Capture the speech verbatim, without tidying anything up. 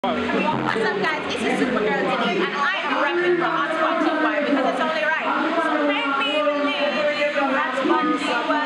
What's up guys, it's your Supergirl Denise and I am repping for Hot SpongeBob because it's only right. So make me believe Hot SpongeBob.